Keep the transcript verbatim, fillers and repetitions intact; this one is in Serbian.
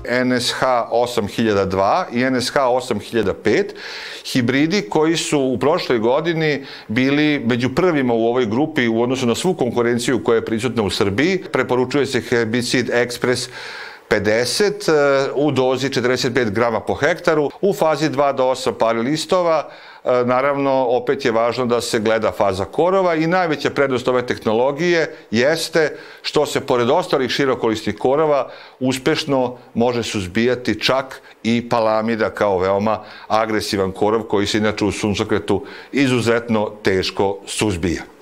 N S H osam hiljada dva i N S H osam hiljada pet, hibridi koji su u prošloj godini bili među prvima u ovoj grupi u odnosu na svu konkurenciju koja je prisutna u Srbiji. Preporučuje se herbicid Express pedeset u dozi četrdeset pet grama po hektaru. U fazi dva do osam pari listova, naravno, opet je važno da se gleda faza korova i najveća prednost ove tehnologije jeste što se pored ostalih širokolisnih korova uspešno može suzbijati čak i palamida kao veoma agresivan korov koji se inače u suncokretu izuzetno teško suzbija.